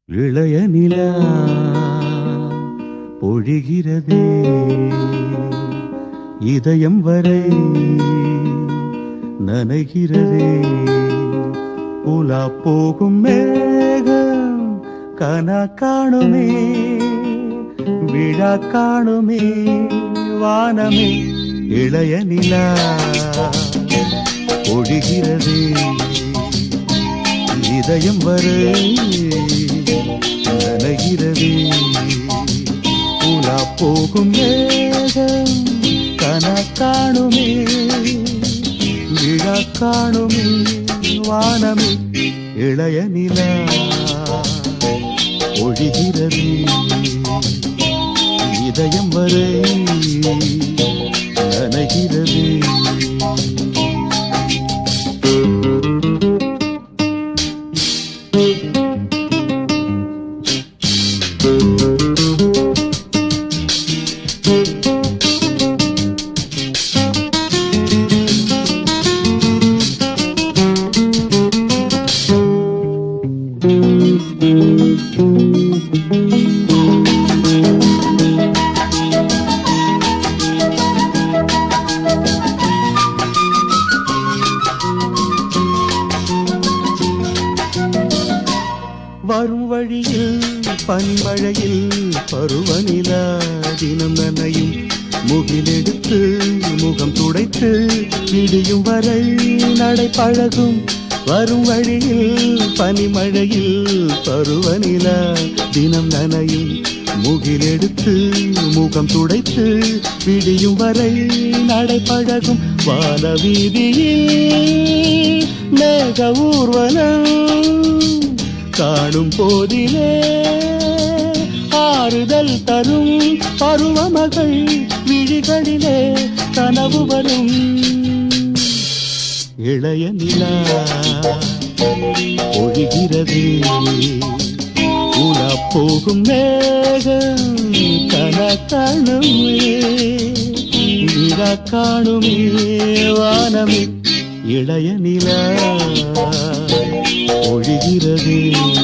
இளைய நிலா பொழிகிறதே இதயம் வரை நனைகிறதே உலா போகும் மேகம் கனா காணுமே விழா காணுமே வானமே இளைய நிலா பொழிகிறதே இதயம் வரை நனைகிறதே உலா போகும் மேகம் கனா காணுமே விழா காணுமே வானமே இளைய நிலா ஒழிகிறதே இதயம் வரை நனைகிறதே வரும் வழியில் பனிமழையில் பருவநிலா தினம் நனையும் முகிலெடுத்து முகம் துடைத்து விடியும் வரை நடை பழகும் வரும் வழியில் பனிமழையில் பருவநிலா தினம் நனையும் முகிலெடுத்து முகம் துடைத்து விடியும் வரை நடை பழகும் வான வீதியில் மேக ஊர்வலம் காணும் போதிலே ஆறுதல் தரும் பருவமகள் விழிகளிலே கனவு வரும் இளைய நிலா ஒழிகிறதே உலா போகும் மேகம் கனா காணுமே விழா காணுமே வானமே இளைய நிலா ஒழிகிறதே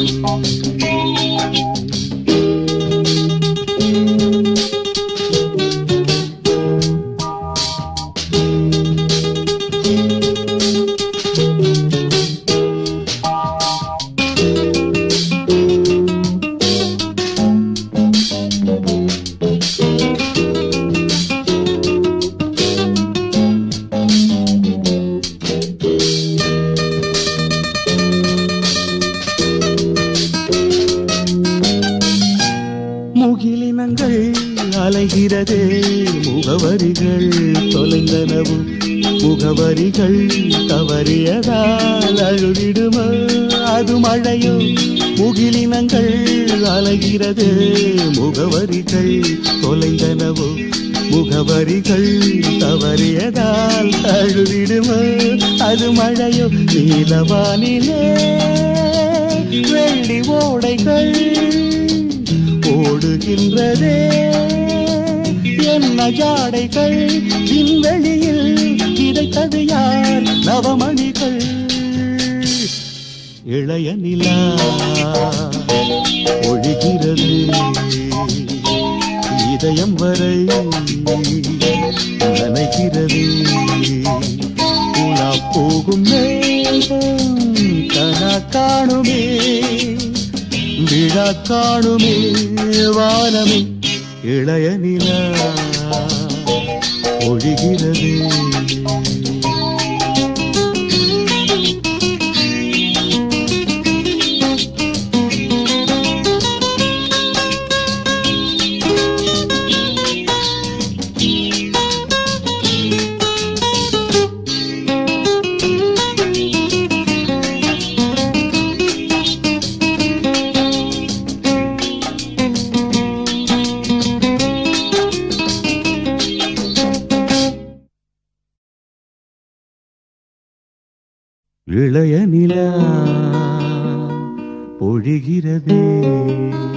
முகிலினங்கள் அலைகிறதே முகவரிகள் தொலைந்தனவும் முகவரிகள் தவறியதால் அழுதிடுமோ அது மழையோ முகிலினங்கள் அலைகிறதே முகவரிகள் தொலைந்தனவோ முகவரிகள் தவறியதால் அழுதிடுமோ அது மழையோ நீலவானிலே வெள்ளி ஓடைகள் ஓடுகின்றதே என்ன ஜாடைகள் விண்வெளியில் கிடைத்தது யார் நவமணிகள் இளைய நிலா ஒழிகிறது இதயம் வரை நனைகிறது உலா போகும் மேகம் கனா காணுமே விழா காணுமே வானமே இளைய நிலா ஒழிகிறது இளைய நிலா பொழிகிறதே